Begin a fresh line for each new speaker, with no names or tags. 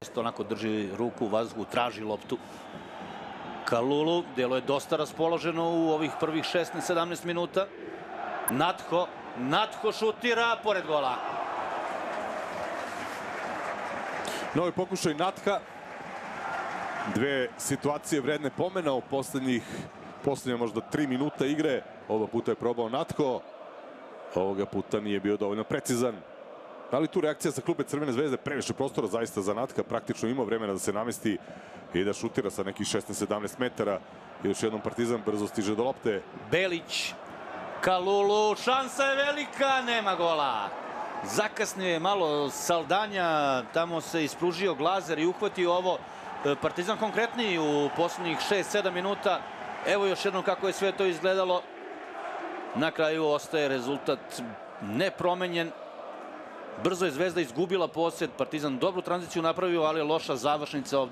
Onako drži ruku u vazduhu, traži loptu. Kalulu, delo je dosta raspoloženo u ovih prvih 16-17 minuta. Natho šutira pored gola.
Novi pokušaj Natha. Dve situacije vredne pomena u poslednje možda 3 minuta igre. Oba puta je probao Natho. Ovoga puta nije bio dovoljno precizan. Ali tu reakcija sa klupe Crvene zvezde, previše prostora zaista za Natha, praktično imao vremena da se namesti i da šutira sa nekih 16-17 metara. I još jednom Partizan brzo stiže do lopte.
Belić, Kalulu, šansa je velika, nema gola. Zakasnio je malo Saldanja, tamo se ispružio Glazer i uhvatio ovo. Partizan konkretniji u poslednjih 6-7 minuta. Evo još jednom kako je sve to izgledalo. Na kraju ostaje rezultat nepromenjen. Brzo je Zvezda izgubila posjed, Partizan dobru tranziciju napravio, ali loša završnica ovde.